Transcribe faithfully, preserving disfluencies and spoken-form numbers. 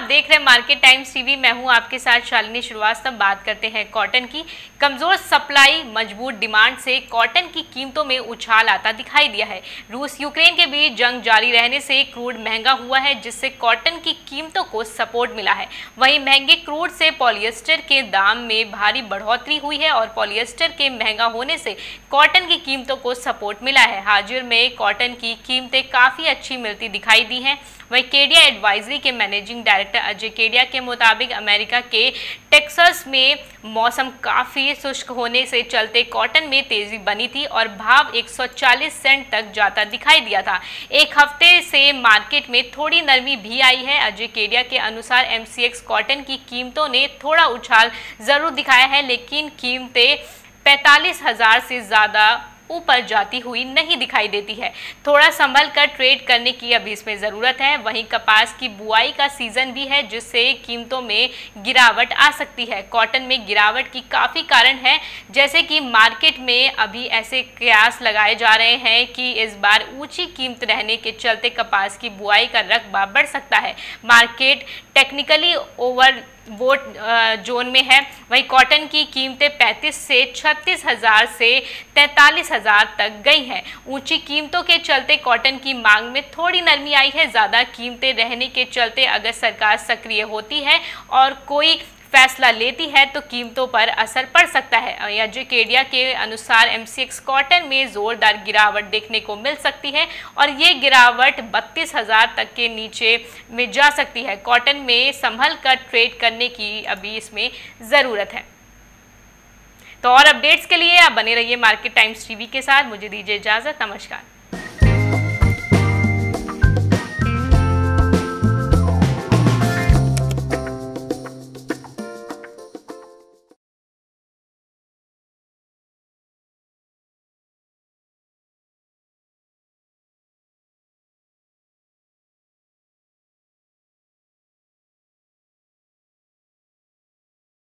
देख रहे हैं मार्केट टाइम्स टीवी। मैं हूं आपके साथ शालिनी श्रीवास्तव। बात करते हैं कॉटन की। कमजोर सप्लाई मजबूत डिमांड से कॉटन की कीमतों में उछाल आता दिखाई दिया है। रूस यूक्रेन के बीच जंग जारी रहने से क्रूड महंगा हुआ है, जिससे कॉटन की कीमतों को सपोर्ट मिला है। वहीं महंगे क्रूड से पॉलिएस्टर के दाम में भारी बढ़ोतरी हुई है और पॉलिएस्टर के महंगा होने से कॉटन की कीमतों को सपोर्ट मिला है। हाजिर में कॉटन की कीमतें काफ़ी अच्छी मिलती दिखाई दी हैं। वहीं केडिया एडवाइजरी के मैनेजिंग डायरेक्टर अजय केडिया के मुताबिक अमेरिका के टेक्सास में मौसम काफ़ी शुष्क होने से चलते कॉटन में तेज़ी बनी थी और भाव एक सौ चालीस सेंट तक जाता दिखाई दिया था। एक हफ्ते से मार्केट में थोड़ी नरमी भी आई है। अजय केडिया के अनुसार एमसीएक्स कॉटन की कीमतों ने थोड़ा उछाल ज़रूर दिखाया है, लेकिन कीमतें पैंतालीस हज़ार से ज़्यादा ऊपर जाती हुई नहीं दिखाई देती है। थोड़ा संभल कर ट्रेड करने की अभी इसमें ज़रूरत है। वहीं कपास की बुआई का सीज़न भी है, जिससे कीमतों में गिरावट आ सकती है। कॉटन में गिरावट की काफ़ी कारण है, जैसे कि मार्केट में अभी ऐसे कयास लगाए जा रहे हैं कि इस बार ऊंची कीमत रहने के चलते कपास की बुआई का रकबा बढ़ सकता है। Market technically overbought zone में है। वहीं कॉटन की कीमतें पैंतीस से छत्तीस हज़ार से तैंतालीस हज़ार तक गई हैं। ऊंची कीमतों के चलते कॉटन की मांग में थोड़ी नरमी आई है। ज़्यादा कीमतें रहने के चलते अगर सरकार सक्रिय होती है और कोई फैसला लेती है तो कीमतों पर असर पड़ सकता है। अजय केडिया के अनुसार एमसीएक्स कॉटन में जोरदार गिरावट देखने को मिल सकती है और ये गिरावट बत्तीस हज़ार तक के नीचे में जा सकती है। कॉटन में संभल कर ट्रेड करने की अभी इसमें ज़रूरत है। तो और अपडेट्स के लिए आप बने रहिए मार्केट टाइम्स टीवी के साथ। मुझे दीजिए इजाज़त। नमस्कार।